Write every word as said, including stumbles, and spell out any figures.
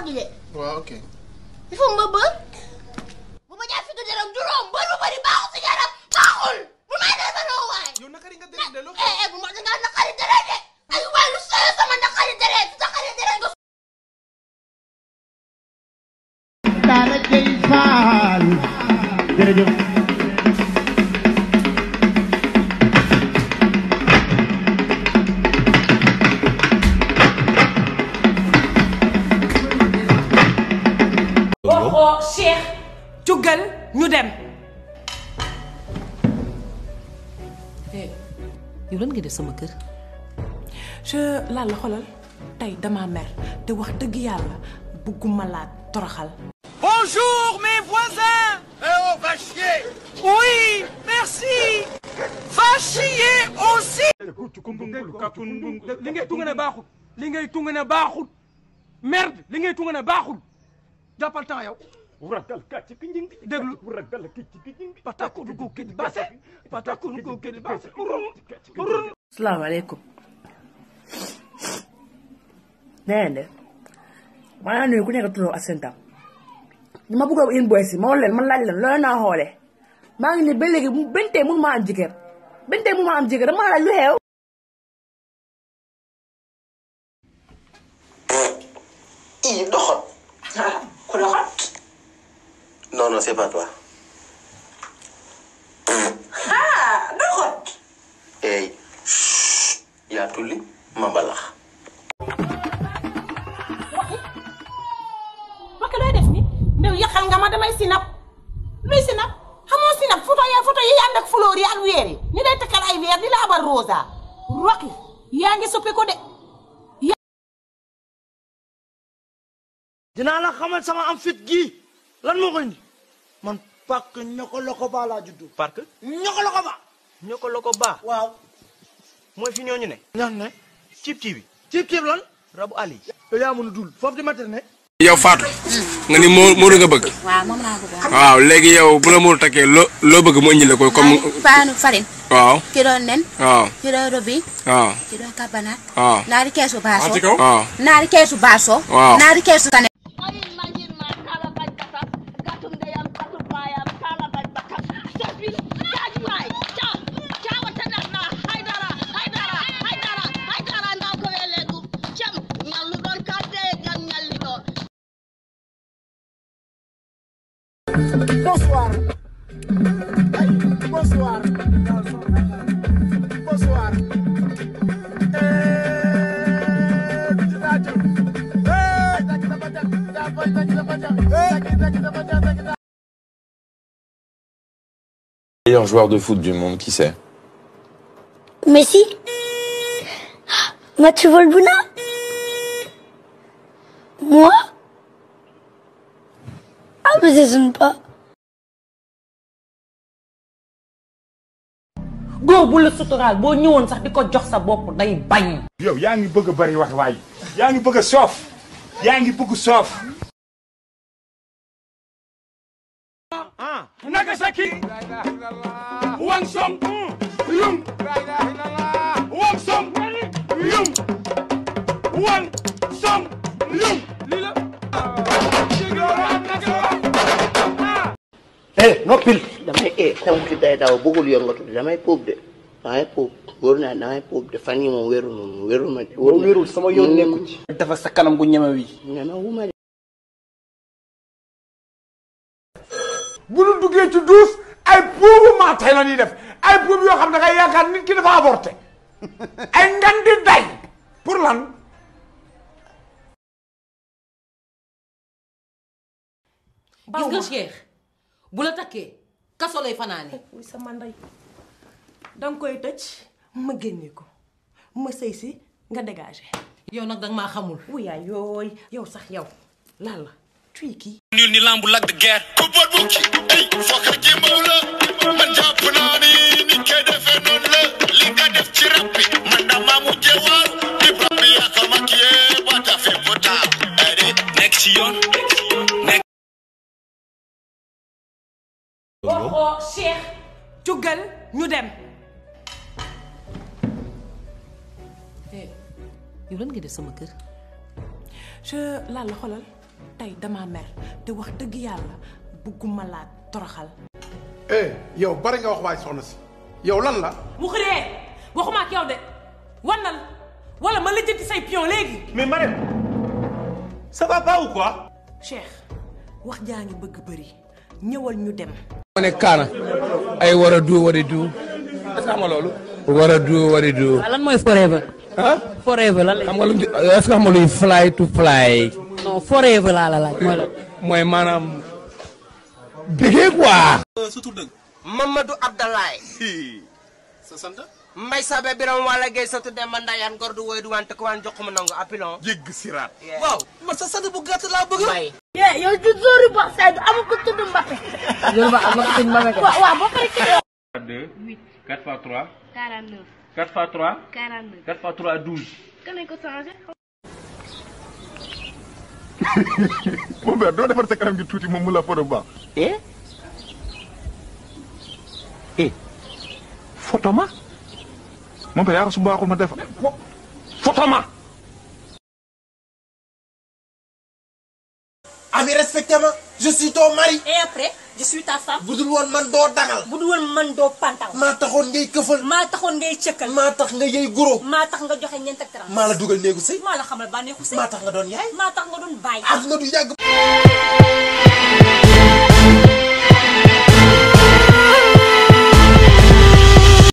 gi de. waaw ok. il faut ma bër. bu ma jaay fitu dërëm juróom bër bu bëri baaxul si yaram baaxul. bu may dee sa loo waay. yow nakari nga deret de loo eh eh bu ma dangaa nakari deret de. ay waay lu sooyee sama nakari deret su nakari deret nga. Daara Jey Faal jërëjëf. oh Cheikh jugal ñu dem. eh yow lan nga def sama kër. je laal la xolal tey dama mer te wax dëgg yàlla bugguma laa toroxal. Bonjour mes voisins. eh oh va chier. Oui merci. Va chier aussi. li ngay tunga ne baaxul li ngay tunga ne baaxul merde li ngay tunga ne baaxul jàppal temps yow. ragal kàcc ki njëng déglu ragal kàcc ki njëng pataku du ko kii baase pataku du ko kii baase. Asalaamaaleykum. nee de maa ngi nuyu ku nekk turam ak seen tam ma bëgg a yéen boy si ma wax leen man laaj leen loolu naa xoolee maa ngi nii ba léegi benn tey mënu ma am jëkkër benn tey mënu ma am jëkkër dama laaj lu xew. i doxat. ku doxat. non non c'est pas toi. ah doxat. eh yaa tulli ma mbalax. wax looy def ni ndew yàqal nga ma damay sinap luy sinap xamoo sinap photo ya photo yi ànd ak fleur yi ak weer yi ñu lay takkal ay weer di la abal rosa Rocky yaa ngi soppi ko de. dinaa la xamal sama am fit gi lan moo ko indi man parc ñoko loko ba laa juddu. Parc ñoko loko ba. ñoko loko ba. waaw. mooy fi ñooñu ne. ñaan ne. cib cibi. cib cib lan. rabu Ali. yow yaa mën a dul foofu di mater ne. yow Fatou nga ni moo moo nga bëgg. waaw moom laa bëgg. waaw léegi yow bu la moo takkee loo loo bëgg mu indi la ko comme. paanu farine. waaw. kilo nen. waaw. kilo robi. waaw. kilo kabanaat. waaw. naari keesu baaso. waaw. naari keesu baaso. waaw. naari keesu tane. Bonsoir. Bonsoir. Bonsoir. Meilleur joueur de foot du monde, qui c'est? Messi. Mathieu Volbuna. Moi. Ah mais ça sonne pas. góor bu la suturaal boo ñëwoon sax di ko jox sa bopp day bañ. yow yaa ngi bëgg a bari wax waay yaa ngi bëgg a soof yaa ngi bëgg soof. ah Nagasaki wang som yum wang som yum wang som yum lii la eh noppil damay eh tam ki day daw bëggul yëngatu damay puub de damay puub wóor naa damay puub de fan yi moom wéru moom wéru ma de wérul sama yoon nekku ci dafa sa kanam gu ñeme wi ñeme wu ma de bu nu duggee ci douze ay puubu maa tey la ñuy def ay puub yoo xam ne dangay yaakaar nit ki dafa avorté ay ngan di day pour lan. gis nga Cheikh bu la takkee kaso lay fanaane. wuy sama ndey danga koy tëj ma génne ko ma sëy si nga dégagé. yow nag danga maa xamul. wuyaay yooy yow sax yow lan la tuy kii. nul ni lambu Lac de Guiers. ku boot bu kii ay fokk jéemaw la man jàpp naa ni ni koy defee noonu la li nga def ci rab bi man dama mujjee waaru di rab bi yaa ko maquillé ba ta fi bu taa nekk ci yoon nekk. oh Cheikh jugal ñu dem. yow lan nga def sama kër. je laal la xolal tey dama mer te wax dëgg yàlla bëgguma laa toroxal. eh yow bari nga wax waay soxna si yow lan la. mu xëree waxuma ak yow de wannal wala ma lijjanti say pion léegi. mais Marème ça va pas ou quoi. Cheikh wax jaa ngi bëgg bëri ñëwal ñu dem. ma ne kaana ay war a du war a du est-ce que xam nga loolu. war a du war a du. lan mooy forever. ah forever lan la. xam nga lu est-ce que xam nga luy fly to fly. non forever laa la laaj mooy la. mooy maanaam bégee quoi. surtout dëgg. Mamadou Abdalaay. sa sant. Mbay Sabe Biram wala Guèye sant Demba Ndayane ngor du woy du wante ko waan jox ma nangu appelon. jégg siraat. waaw man sa sant bu gàtt laa bëgg. Mbay. yow ju zóoru box Seydou amul ko tudd Mbappé. loolu ba am na ko tudd Mbappé. waaw waaw boo paree ci deux. huit. quatre fois trois. quarante-neuf. quatre fois trois. quarante-neuf. quatre fois trois douze. kan lañ ko changé. mon père doo defar sa kanam gi tuuti moom mu la photo bu baax. eh. eh. photo ma. mon père yaa su baaxul ma def. photo ma. Ami respecté-moi, je suis ton mari. et après je suis ta femme. budul woon man doo dangal. budul woon man doo pantal. maa taxoon ngay këfal. maa taxoon ngay cëkkal. maa tax nga yey guro. maa tax nga joxe ñeent ak trente. maa la dugal néegu sëy. maa la xamal ba neexu sëy. maa tax nga doon yaay. maa tax nga doon bàyyi. àdduna du yàgg.